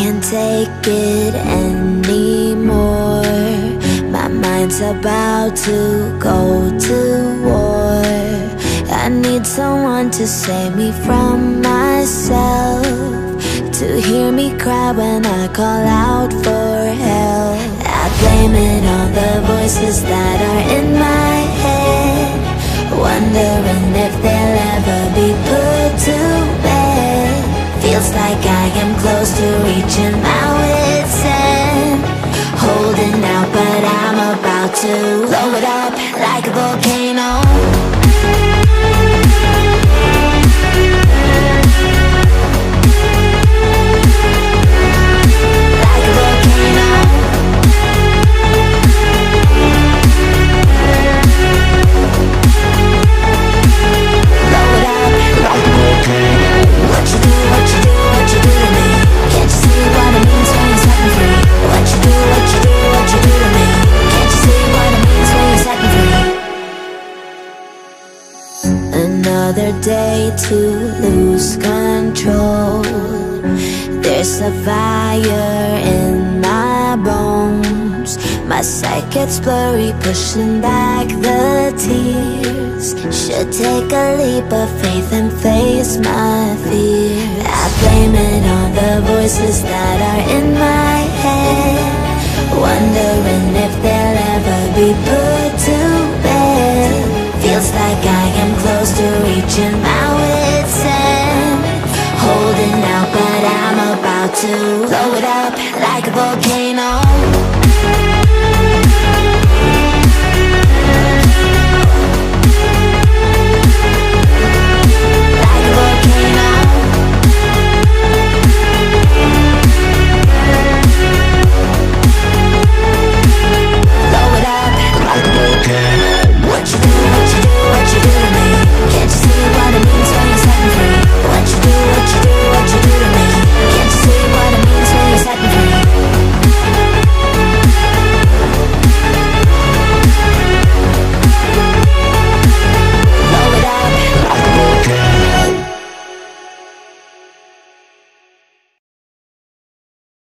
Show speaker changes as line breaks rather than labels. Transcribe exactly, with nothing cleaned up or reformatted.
can't take it anymore. My mind's about to go to war. I need someone to save me from myself, to hear me cry when I call out for help. I blame it on the voices that are in my head, wondering if they'll ever be put to bed. Feels like I am close to reaching my wit's end, holding out but I'm about to blow it up like a volcano. Another day to lose control. There's a fire in my bones. My sight gets blurry, pushing back the tears. Should take a leap of faith and face my fear. I blame it on the voices that are in my head, wondering